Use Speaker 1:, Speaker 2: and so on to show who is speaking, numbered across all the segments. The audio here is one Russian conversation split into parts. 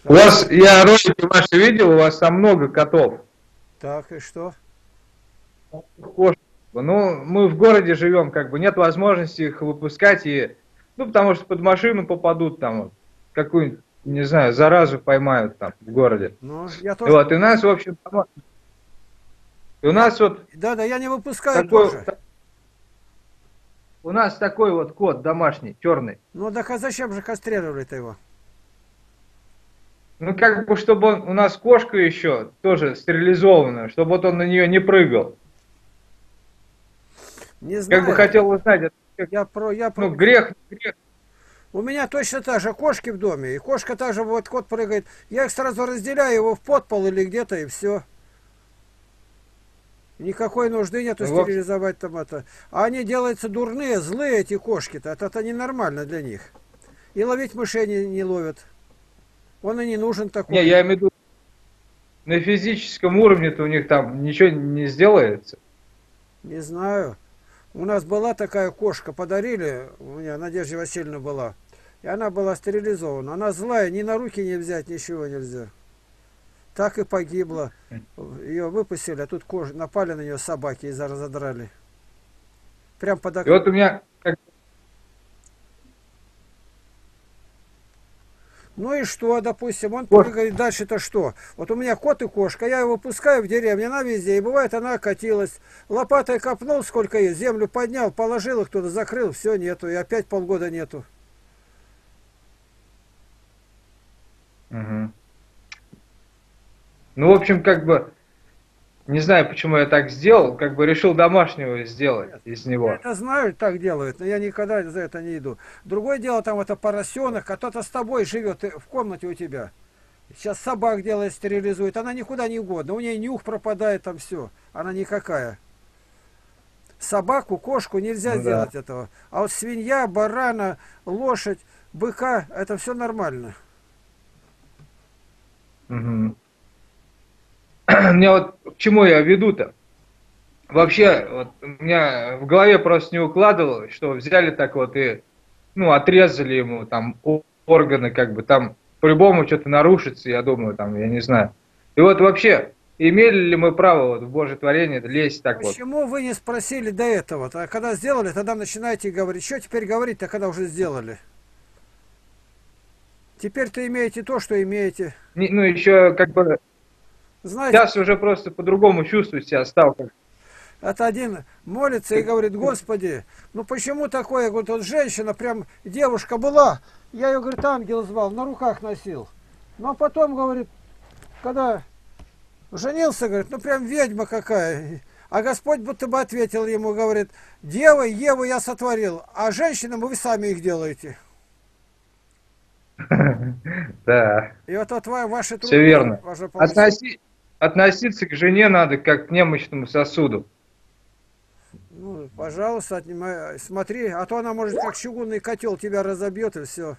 Speaker 1: У вас, я ролики ваши видел, у вас там много котов.
Speaker 2: Так, и что?
Speaker 1: Кошек. Ну, мы в городе живем, как бы нет возможности их выпускать, и, ну, потому что под машину попадут там, вот, какую-нибудь, не знаю, заразу поймают там в городе.
Speaker 2: Ну, я
Speaker 1: И
Speaker 2: тоже...
Speaker 1: вот, и нас, в общем, и у нас вот
Speaker 2: Да, я не выпускаю
Speaker 1: такой,
Speaker 2: тоже.
Speaker 1: у нас такой вот кот домашний, черный.
Speaker 2: Ну, так а зачем же кастрировали-то его?
Speaker 1: Ну, как бы, чтобы он, у нас кошка еще тоже стерилизованная, чтобы вот он на нее не прыгал.
Speaker 2: Не
Speaker 1: Как бы
Speaker 2: знаю.
Speaker 1: хотел узнать,
Speaker 2: Я
Speaker 1: ну,
Speaker 2: про...
Speaker 1: грех, грех.
Speaker 2: У меня точно так же кошки в доме. И кошка также, вот кот прыгает. Я их сразу разделяю его в подпол или где-то, и все. Никакой нужды нету
Speaker 1: Ну, в общем,
Speaker 2: стерилизовать там это. А они делаются дурные, злые эти кошки-то. Это ненормально для них. И ловить мышей не ловят. Он и не нужен
Speaker 1: не,
Speaker 2: такой.
Speaker 1: я имею в виду, на физическом уровне-то у них там ничего не сделается.
Speaker 2: Не знаю. У нас была такая кошка, подарили, у меня Надежда Васильевна была. И она была стерилизована. Она злая, ни на руки не взять, ничего нельзя. Так и погибла. Ее выпустили, а тут кожу, напали на нее собаки и разодрали. Прям под
Speaker 1: И вот
Speaker 2: окном.
Speaker 1: у меня,
Speaker 2: Ну и что, допустим, он
Speaker 1: кошка,
Speaker 2: прыгает дальше-то что? Вот у меня кот и кошка, я его пускаю в деревне, она везде, и бывает она окатилась. Лопатой копнул, сколько есть, землю поднял, положил их туда, закрыл, все, нету, и опять полгода нету.
Speaker 1: мгм. Ну, в общем, как бы, не знаю, почему я так сделал, как бы решил домашнего сделать
Speaker 2: Нет.
Speaker 1: из
Speaker 2: Я
Speaker 1: него.
Speaker 2: это знаю, так делают, но я никогда за это не иду. Другое дело, там это поросенок, а кто-то с тобой живет в комнате у тебя. Сейчас собак делает, стерилизует, она никуда не угодно, у нее нюх пропадает, там все, она никакая. Собаку, кошку нельзя
Speaker 1: Ну да.
Speaker 2: сделать этого. А вот свинья, барана, лошадь, быка, это все нормально.
Speaker 1: Мгм. Мне вот к чему я веду-то? Вообще, вот у меня в голове просто не укладывалось, что взяли так вот и, ну, отрезали ему там органы, как бы там по-любому что-то нарушится, я думаю, там, я не знаю. И вот вообще, имели ли мы право вот в Божье творение лезть так вот?
Speaker 2: Почему вы не спросили до этого? А когда сделали, тогда начинаете говорить. Что теперь говорить-то, когда уже сделали? Теперь-то имеете то, что имеете.
Speaker 1: Ну, еще как бы,
Speaker 2: Знаете,
Speaker 1: сейчас уже просто по-другому чувствую себя стал. Как,
Speaker 2: это один молится и говорит, Господи, ну почему такое? Говорит, вот женщина, прям девушка была, я ее, говорит, ангел звал, на руках носил. Ну а потом, говорит, когда женился, говорит, ну прям ведьма какая. А Господь будто бы ответил ему, говорит, девы, Еву я сотворил, а женщинам вы сами их делаете.
Speaker 1: да,
Speaker 2: И вот ваши
Speaker 1: все
Speaker 2: труды,
Speaker 1: верно.
Speaker 2: ваше получение.
Speaker 1: Относиться к жене надо как к немощному сосуду.
Speaker 2: Ну, пожалуйста, отнимай, смотри, а то она может как чугунный котел тебя разобьет и все.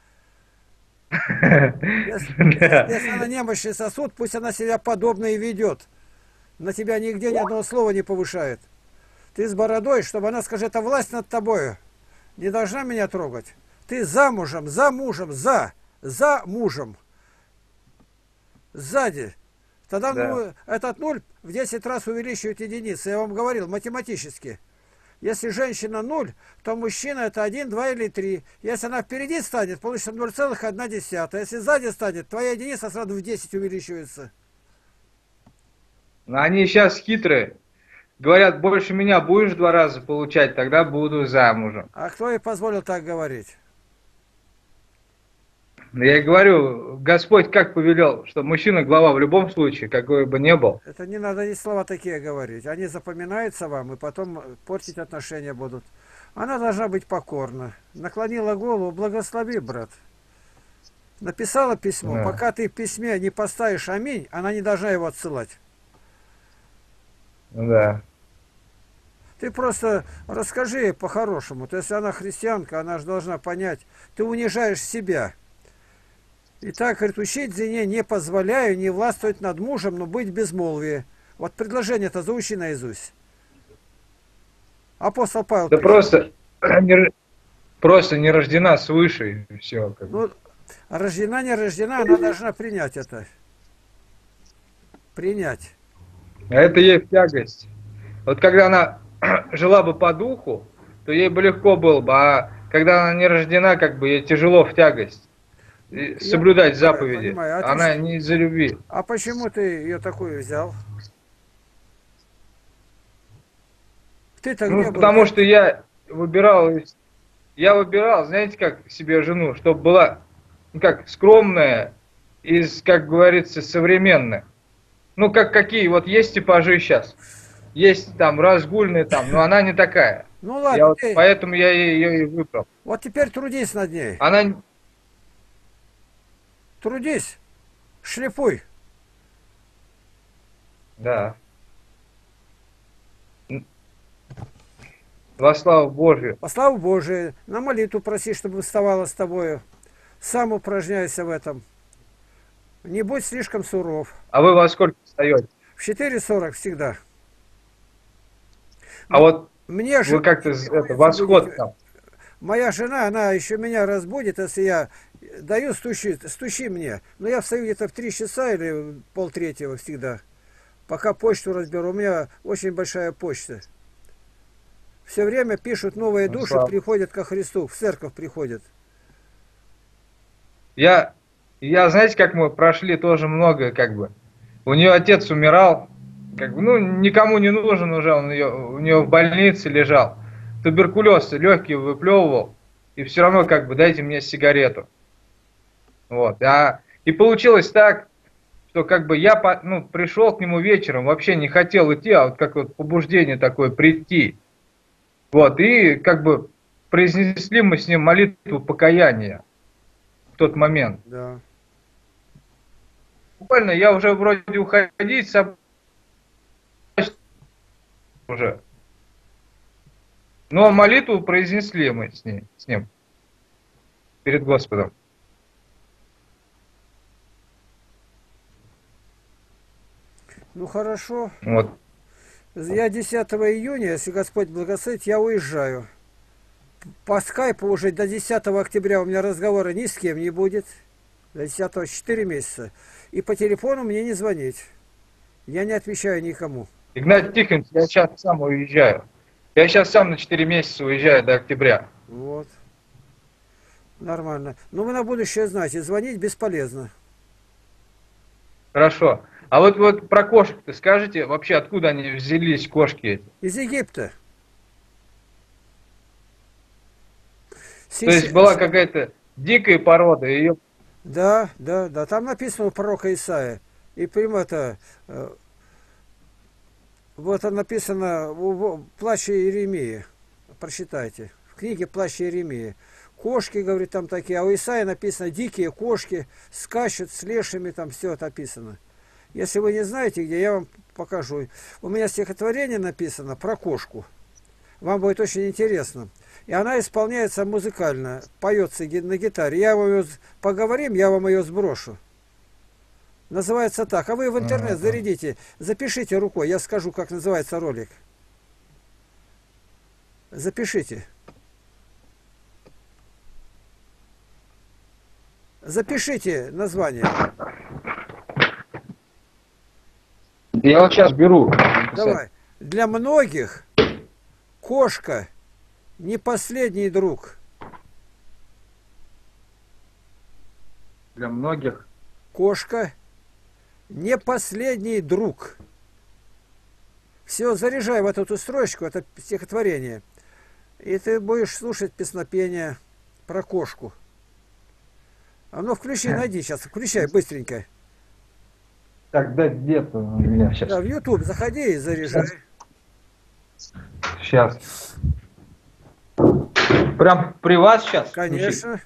Speaker 1: Да.
Speaker 2: Если она немощный сосуд, пусть она себя подобно и ведет. На тебя нигде ни одного слова не повышает. Ты с бородой, чтобы она, скажет, это власть над тобою. Не должна меня трогать. Ты замужем, за мужем, за мужем, сзади. Тогда
Speaker 1: Да.
Speaker 2: ну, этот нуль в 10 раз увеличивает единицы. Я вам говорил, математически. Если женщина нуль, то мужчина это один, 2 или 3. Если она впереди станет, получится 0,1. Если сзади станет, твоя единица сразу в 10 увеличивается.
Speaker 1: Но они сейчас хитрые. Говорят, больше меня будешь 2 раза получать, тогда буду замужем.
Speaker 2: А кто ей позволил так говорить?
Speaker 1: Но я и говорю, Господь как повелел, что мужчина глава в любом случае, какой бы ни был.
Speaker 2: Это не надо и слова такие говорить. Они запоминаются вам и потом портить отношения будут. Она должна быть покорна. Наклонила голову, благослови, брат. Написала письмо.
Speaker 1: Да.
Speaker 2: Пока ты в письме не поставишь аминь, она не должна его отсылать.
Speaker 1: Ну да.
Speaker 2: Ты просто расскажи ей по-хорошему. То есть она христианка, она же должна понять. Ты унижаешь себя. И так, говорит, учить жене не позволяю, не властвовать над мужем, но быть в безмолвии. Вот предложение-то заучи наизусть. Апостол Павел
Speaker 1: Да
Speaker 2: пишет.
Speaker 1: просто не рождена свыше, и все. Как бы.
Speaker 2: Ну, А рождена, не рождена, она должна принять это. Принять.
Speaker 1: А это ей в тягость. Вот когда она жила бы по духу, то ей бы легко было бы, а когда она не рождена, как бы ей тяжело в тягость
Speaker 2: Я
Speaker 1: соблюдать
Speaker 2: понимаю,
Speaker 1: заповеди.
Speaker 2: понимаю.
Speaker 1: Она не из-за любви.
Speaker 2: А почему ты ее такую взял? Ты-то где
Speaker 1: Ну,
Speaker 2: был?
Speaker 1: потому что я выбирал, знаете, как себе жену, чтобы была, ну, как скромная, из, как говорится, современная. Ну, как какие, вот есть типажи сейчас. Есть там разгульные там, но она не такая.
Speaker 2: Ну
Speaker 1: Я
Speaker 2: ладно,
Speaker 1: вот, поэтому я ее и выбрал.
Speaker 2: вот теперь трудись над ней.
Speaker 1: Она,
Speaker 2: Трудись, шлифуй.
Speaker 1: да, во славу Божию.
Speaker 2: По славу Божию, на молитву проси, чтобы вставала с тобою. Сам упражняйся в этом. Не будь слишком суров.
Speaker 1: А вы во сколько встаете?
Speaker 2: В 4:40 всегда.
Speaker 1: А вот
Speaker 2: Мне же
Speaker 1: вы как-то восход там.
Speaker 2: моя жена, она еще меня разбудит, если я даю, стучи мне. Но я встаю где-то в 3 часа или полтретьего всегда. Пока почту разберу. У меня очень большая почта. Все время пишут новые
Speaker 1: Ну,
Speaker 2: души,
Speaker 1: слава.
Speaker 2: приходят ко Христу, в церковь приходят.
Speaker 1: Я, знаете, как мы прошли тоже много, как бы. У нее отец умирал, как бы, ну, никому не нужен уже, у нее в больнице лежал. Туберкулез, легкие выплевывал, и все равно, как бы, дайте мне сигарету. Вот. И получилось так, что как бы я пришел к нему вечером, вообще не хотел идти, а вот как вот побуждение такое прийти. Вот, и как бы произнесли мы с ним молитву покаяния в тот момент.
Speaker 2: Да.
Speaker 1: Буквально я уже вроде уходить уже. Но молитву произнесли мы с ним перед Господом.
Speaker 2: Ну хорошо.
Speaker 1: Вот.
Speaker 2: Я 10 июня, если Господь благословит, я уезжаю. По скайпу уже до 10 октября у меня разговора ни с кем не будет. До 10 4 месяца. И по телефону мне не звонить. Я не отвечаю никому.
Speaker 1: Игнатий Тихонович, я сейчас сам уезжаю. Я сейчас сам на 4 месяца уезжаю до октября.
Speaker 2: Вот. Нормально. Но вы на будущее знаете, звонить бесполезно.
Speaker 1: Хорошо. А вот про кошек-то скажите, вообще откуда они взялись, кошки эти?
Speaker 2: Из Египта.
Speaker 1: То есть была какая-то дикая порода, ее...
Speaker 2: Да, да, да. Там написано у пророка Исаия. И прямо это... Вот написано в плаще Иеремии. Прочитайте. В книге плащ Иеремии. Кошки, говорит, там такие. А у Исаия написано дикие кошки, скачут с лешими, там все это описано. Если вы не знаете, где, я вам покажу. У меня стихотворение написано про кошку. Вам будет очень интересно. И она исполняется музыкально, поется на гитаре. Поговорим, я вам ее сброшу. Называется так. А вы в интернет зарядите, запишите рукой, я скажу, как называется ролик. Запишите. Запишите название.
Speaker 1: Я вот сейчас беру.
Speaker 2: Давай. Для многих кошка не последний друг.
Speaker 1: Для многих.
Speaker 2: Кошка не последний друг. Все, заряжай в эту строчку, это стихотворение. И ты будешь слушать песнопение про кошку. А ну включи, найди сейчас, включай быстренько.
Speaker 1: Так, да, где-то у меня сейчас.
Speaker 2: Да, в YouTube заходи и заряжай.
Speaker 1: Сейчас. Прям при вас сейчас?
Speaker 2: Конечно.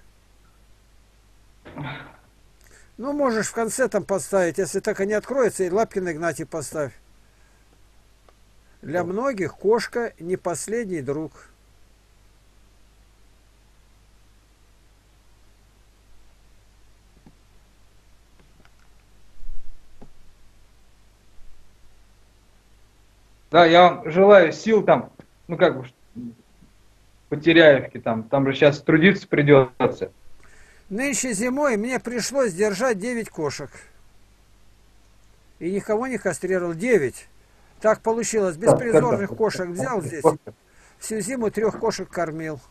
Speaker 2: Ну, можешь в конце там поставить, если так и не откроется, и Лапкина Игнатий поставь. Для многих кошка не последний друг.
Speaker 1: Да, я вам желаю сил там, ну как бы, по Теряевке там же сейчас трудиться придется.
Speaker 2: Нынче зимой мне пришлось держать 9 кошек. И никого не кастрировал. 9. Так получилось. Беспризорных кошек взял здесь. Всю зиму 3 кошек кормил.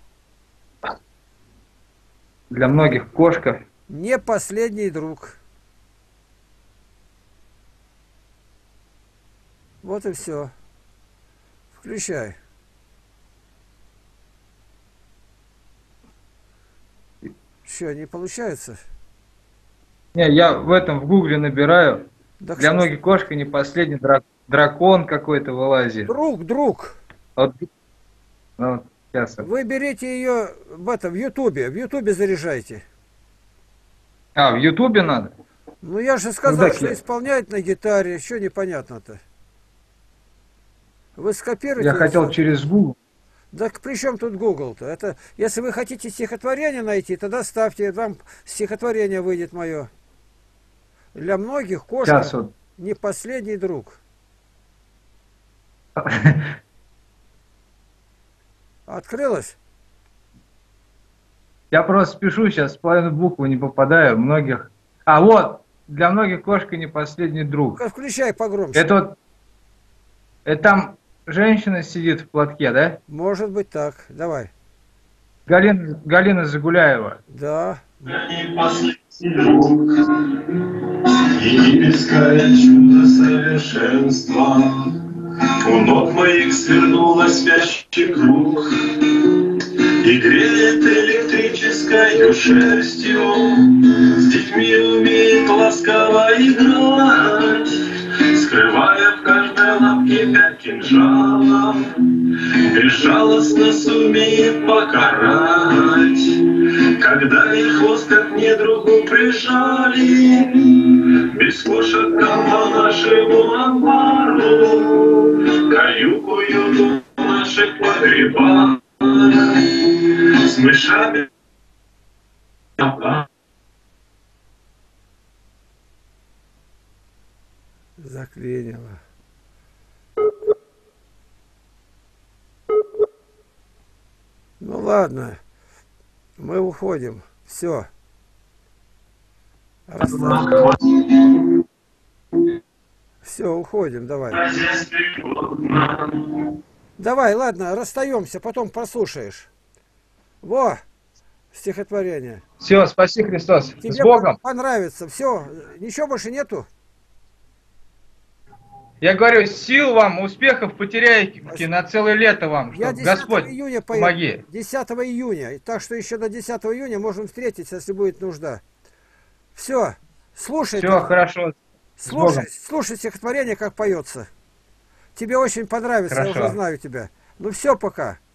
Speaker 1: Для многих кошка.
Speaker 2: Не последний друг. Вот и все. Включай. Что, не получается?
Speaker 1: Не, я в этом в гугле набираю.
Speaker 2: Да
Speaker 1: Для многих кошка не последний дракон какой-то вылазит.
Speaker 2: Друг.
Speaker 1: Вот, ну, сейчас.
Speaker 2: Вы берите ее в Ютубе. В Ютубе заряжайте.
Speaker 1: А, в Ютубе надо?
Speaker 2: Ну я же сказал,
Speaker 1: Ну,
Speaker 2: что исполняет на гитаре. Что непонятно-то? Вы скопируете.
Speaker 1: Я хотел через Google.
Speaker 2: Да при чем тут Google-то? Это, если вы хотите стихотворение найти, тогда ставьте, вам стихотворение выйдет мое. Для многих кошка
Speaker 1: Вот.
Speaker 2: не последний друг. Открылось?
Speaker 1: Я просто пишу сейчас, половину букву не попадаю, многих. А вот, для многих кошка не последний друг.
Speaker 2: Включай погромче.
Speaker 1: Это вот, это там женщина сидит в платке, да?
Speaker 2: Может быть так. Давай.
Speaker 1: Галина Загуляева.
Speaker 2: Да.
Speaker 3: Не последний друг, и небесное чудо совершенства. У ног моих свернулась спящий круг, и греет электрической шерстью. С детьми умеет ласково играть, скрывая в каждой лапке 5 кинжалов. Безжалостно сумеет покарать, когда их хвост как недругу прижали. Без кошек по нашему амбару, каюкают в наших погребах с мышами.
Speaker 2: Заклинило. Ну ладно, мы уходим. Все. Все, уходим, давай. Давай, ладно, расстаемся, потом послушаешь. Во, стихотворение.
Speaker 1: Все, спаси Христос.
Speaker 2: Тебе
Speaker 1: С Богом.
Speaker 2: понравится. Все, ничего больше нету?
Speaker 1: Я говорю, сил вам, успехов потеряйте на целое лето вам.
Speaker 2: Я
Speaker 1: Чтоб
Speaker 2: 10
Speaker 1: Господь
Speaker 2: июня
Speaker 1: помоги.
Speaker 2: 10 июня. Так что еще до 10 июня можем встретиться, если будет нужда. Все, слушай.
Speaker 1: Все, хорошо.
Speaker 2: Слушай стихотворение, как поется. Тебе очень понравится,
Speaker 1: Хорошо.
Speaker 2: я уже знаю тебя. Ну все, пока.